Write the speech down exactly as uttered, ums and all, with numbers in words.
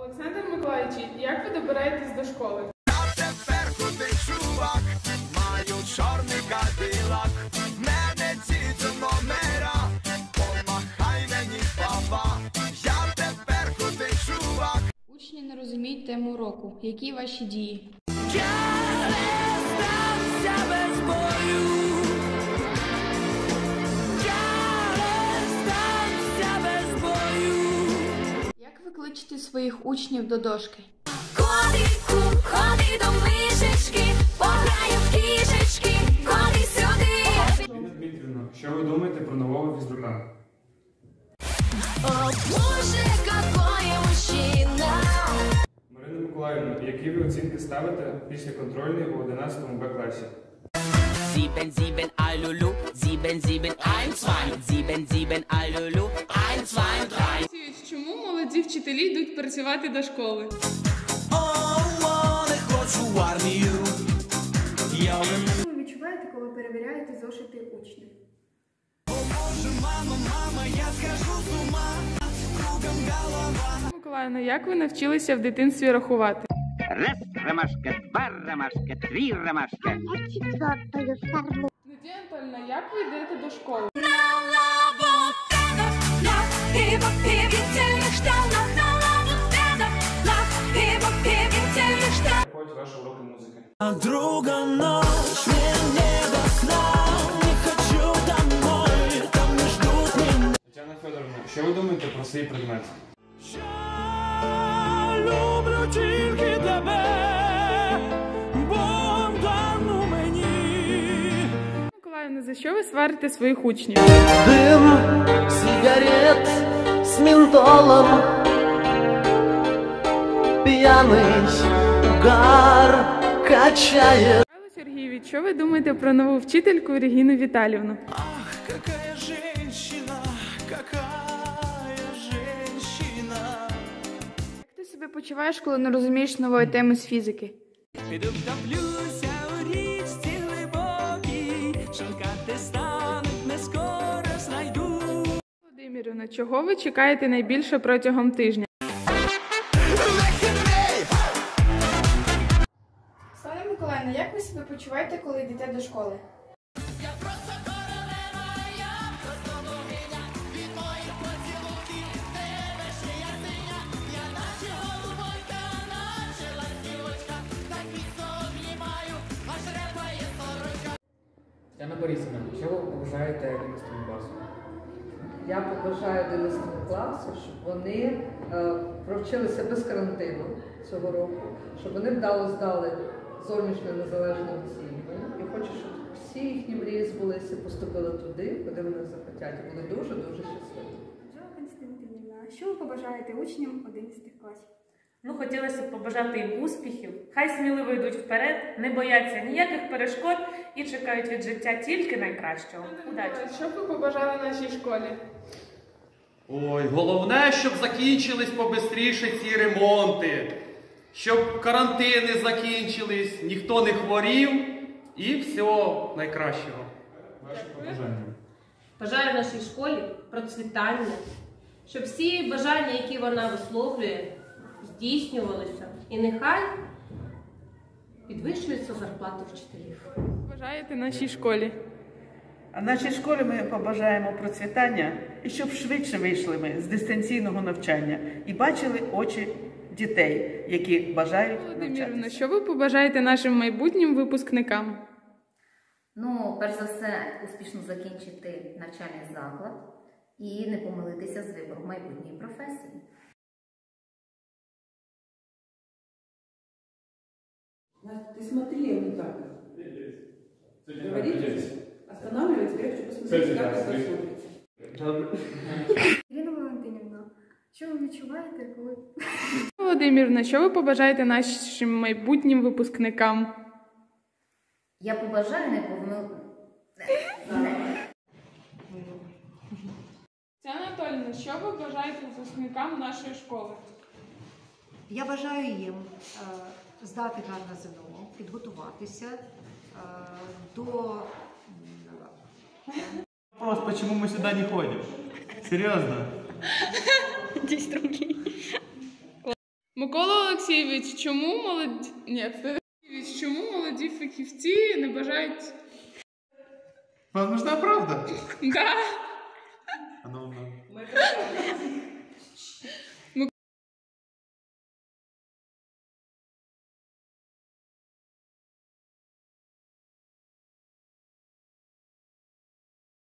Олександр Миколаївич, як ви добираєтесь до школи? Я тепер крутий чувак, маю чорний кадилак, мене ці номера, помахай мені, папа, я тепер крутий чувак. Учні не розуміють тему уроку. Які ваші дії? Я не здамся без бою. Я не здамся без бою. Як ви кличете своїх учнів до дошки? Котику, ходи до мишечки, пограю в кішечки, ходи сюди. Ніна Дмитрівна, що ви думаєте про нового фізрука? О, Боже, какой мужчина. Марина Миколаївна, які ви оцінки ставите після контрольної у одинадцятому Б класі? Sieben, sieben, alulu, sieben, sieben, eins, zwei, sieben, sieben, alulu, eins, zwei, drei. Чому молоді вчителі йдуть працювати до школи? О, не хочу в армію. Я Що ви відчуваєте, коли перевіряєте зошити учнів? О, Боже, мамо, мама, я скажу з ума, кругом голова. Миколаївна, як ви навчилися в дитинстві рахувати? Раз ромашка, два ромашка, три ромашка. Надія Анатольевна, як ви йдете до школи? Проходять ваші уроки музики. А друга ночь, мне не до сна, не хочу домой, там не ждут меня. Тетяна Федоровна, що ви думаєте про свій предмет? Я люблю тільки тебе, бо дану мені. Миколаївна, за що ви сварите своїх учнів? Дым сигарет с ментолом, пьяный угар качает. Михайло Сергійович, що ви думаєте про нову вчительку Регіну Віталіївну? Ах, какая женщина, какая женщина. Як ти себе почуваєш, коли не розумієш нової теми з фізики? Піду втоплюся у річці глибокій, шукати стануть, не скоро знайду. Володимирівна, чого ви чекаєте найбільше протягом тижня? Оксана Миколаївна, як ви себе почуваєте, коли йдете до школи? Тетяна Борисівна, що ви побажаєте одинадцятому класу? Я побажаю одинадцятому класу, щоб вони е, провчилися без карантину цього року, щоб вони вдало здали зовнішнє незалежне оцінювання. І хочу, щоб всі їхні мрії збулися, поступили туди, куди вони захотять. І були дуже-дуже щасливі. Джо Константинівна, що ви побажаєте учням одинадцятих класів? Ну, хотілося б побажати їм успіхів. Хай сміливо йдуть вперед, не бояться ніяких перешкод і чекають від життя тільки найкращого. Удачі! Що б ви побажали нашій школі? Ой, головне, щоб закінчились побистріше ці ремонти, щоб карантини закінчились, ніхто не хворів і всього найкращого. Ваше побажання. Бажаю нашій школі процвітання, щоб всі бажання, які вона висловлює, здійснювалися. І нехай підвищується зарплата вчителів. Бажаєте нашій школі? А нашій школі ми побажаємо процвітання і щоб швидше вийшли ми з дистанційного навчання і бачили очі дітей, які бажають Володимирівна, навчатися. що ви побажаєте нашим майбутнім випускникам? Ну, перш за все, успішно закінчити навчальний заклад і не помилитися з вибором майбутньої професії. Настя, ты смотри, а не так. Говорите, останавливайте, я хочу посмотреть, как это смотрится. Ірина Валентинівна, що ви відчуваєте, коли... Володимирівна, що ви побажаєте нашим майбутнім випускникам? Я побажаю не помил... Тетяна Анатольевна, що ви бажаєте випускникам нашої школи? Я бажаю їм е, здати гарне ЗНО, підготуватися е, до... Вопрос, почему мы сюда не ходим? Серьезно? Десять рублей. Микола Олексійович, чому молоді... Ні, Олексійович, чому молоді фахівці не бажають... Вам нужна правда? Да. А ну, ну. Ми